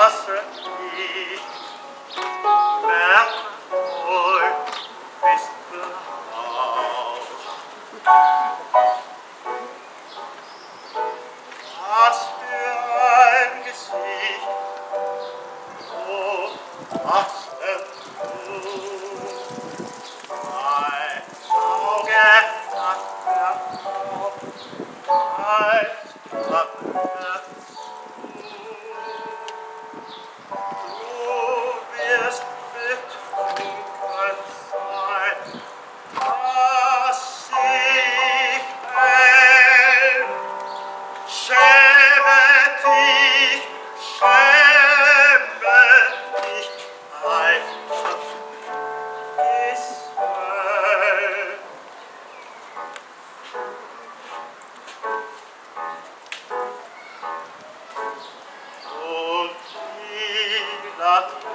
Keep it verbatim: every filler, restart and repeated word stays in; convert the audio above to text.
lasse ich, merk wohl, bist berauscht. Was für ein Gesicht, oh, was denn du? Ein Auge hat verkauft, als Papier zu. Du wirst betrunken sein, dass ich will. Schäme dich, schäme dich, einfach Israel. Und die Latin